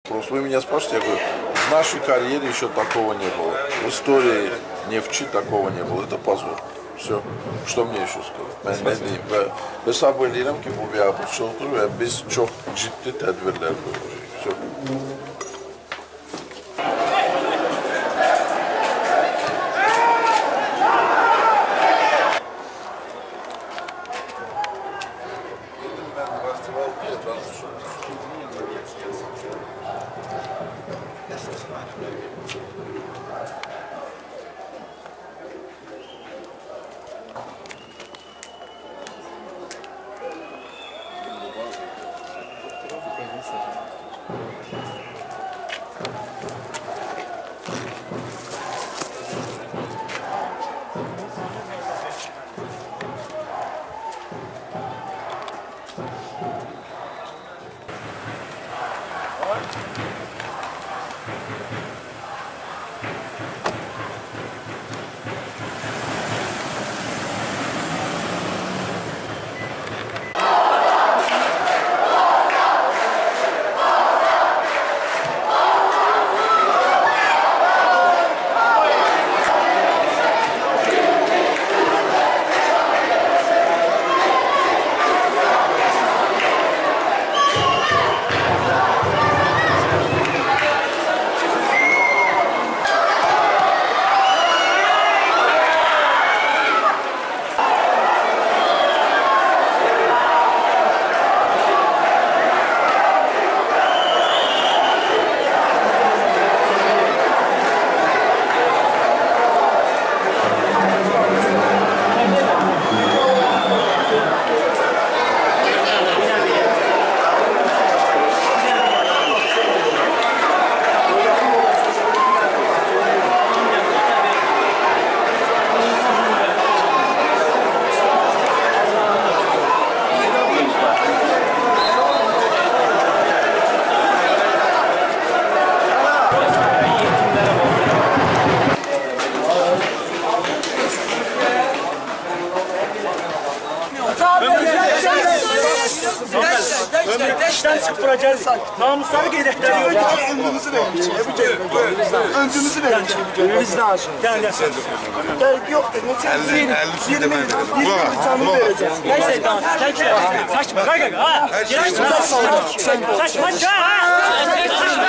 вопрос. Вы меня спрашиваете, я говорю, в нашей карьере еще такого не было. В истории нефти такого не было. Это позор. Все. Что мне еще сказать? Ben ne diyeyim? Hesap edelim ki bu bir yapıcılıktır ve biz çok ciddi tedbirler göreceğiz. İşten çıktıracaksın. Namusları gerektiriyor. Öncümüzü verin. Öncümüzü verin. Biz de aşın. Gel. Yok dedim. 20 canlı vereceğim. Saçma. Saçma.